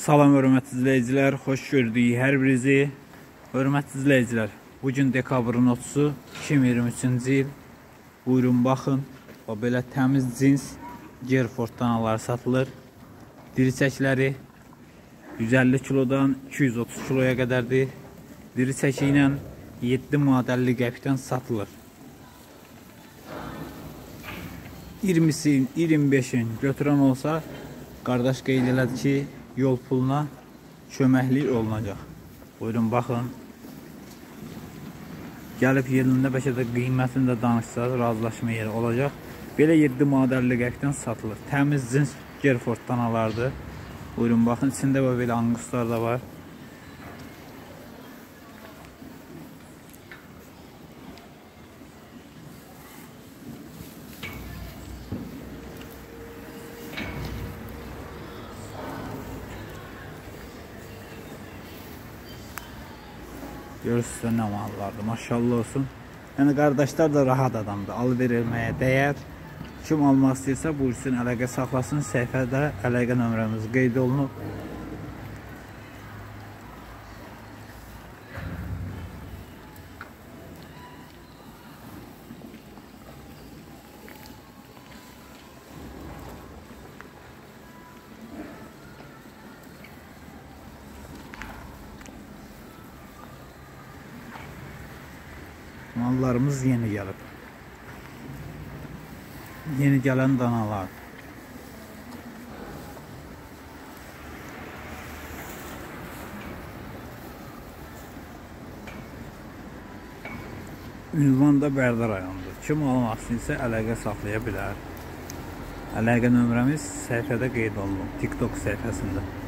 Salam hörmətli izləyicilər, xoş gördük hər birinizi. Hörmətli izləyicilər, bugün dekabrın 30-u 2023-cü il. Buyurun baxın, o belə təmiz cins Gerford danaları satılır. Diri çəkiləri 150 kilodan 230 kiloya qədərdir. Diri çəki ilə 7 manat 50 qəpikdən satılır. 20-sin, 25-in götürən olsa, qardaş qeyd elədi ki, yol puluna köməklik olunacaq. Buyurun, baxın. Gəlib yerində bəlkə də qiymətini də danışsaq, razılaşma yeri olacaq. Belə 7 manat 50 qəpikdən satılır. Təmiz cins Gerford danalardır. Buyurun, baxın. İçində belə anguslar da var. Görürsünüz nə mallardır, maşallah olsun. Yəni qardaşlar da rahat adamdır, alıverilməyə dəyər. Kim almaq istəyirsə buyursun, əlaqə saxlasın. Səhifədə əlaqə nömrəmiz qeyd olunub. Mallarımız yeni gəlib. Yeni gələn danalar. Ünvan da Bərdə rayonundur. Kim almaq istəyirsə əlaqə saxlaya bilər. Əlaqə nömrəmiz səhifədə qeyd olunub, TikTok səhifəsində.